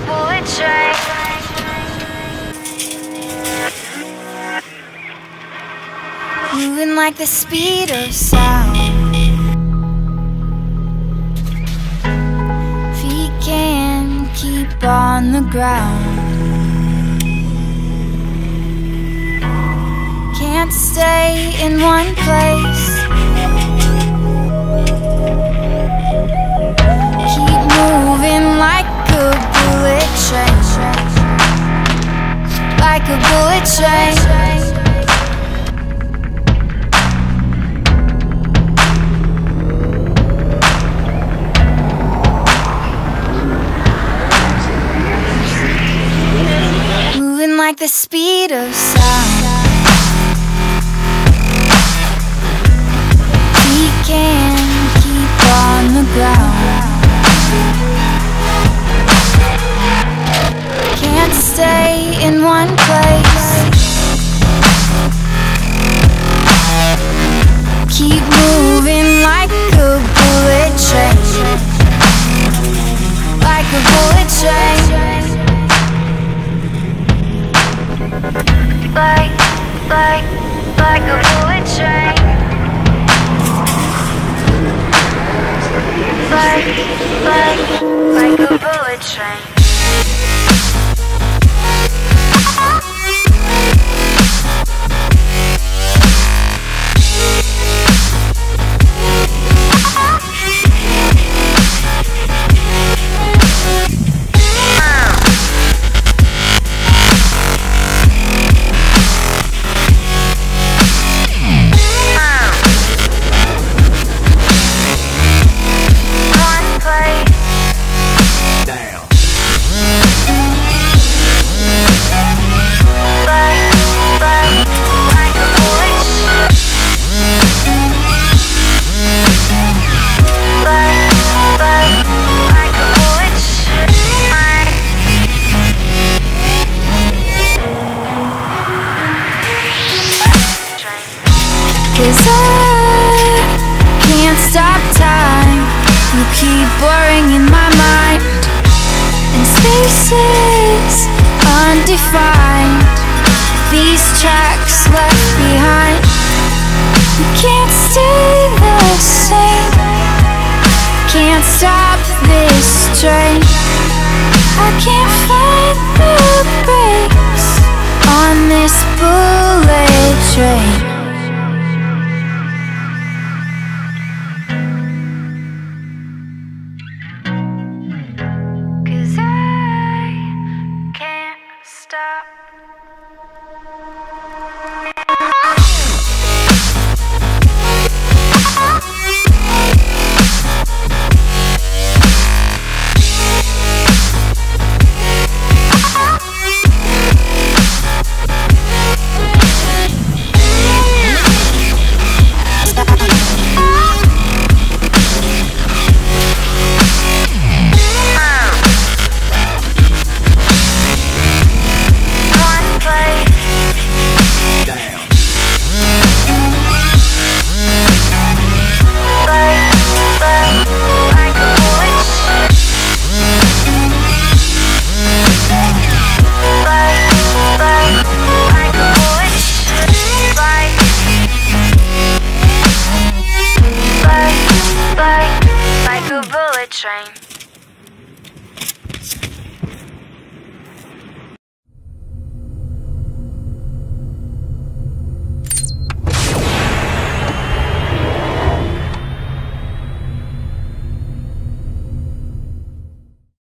bullet train. Moving like the speed of sound. Feet can't keep on the ground. Can't stay in one place. Keep moving like a bullet train. Like a bullet train. Moving like the speed of sound. We can't keep on the ground. Can't stay in one place. Keep moving like a bullet train. Like a bullet train. Like a bullet train. Like a bullet train. Cause I can't stop time. You keep blurring in my mind, and spaces undefined. These tracks left behind. You can't stay the same. Can't stop this train. I can't find the brakes on this bullet train. Stop. Like a bullet train.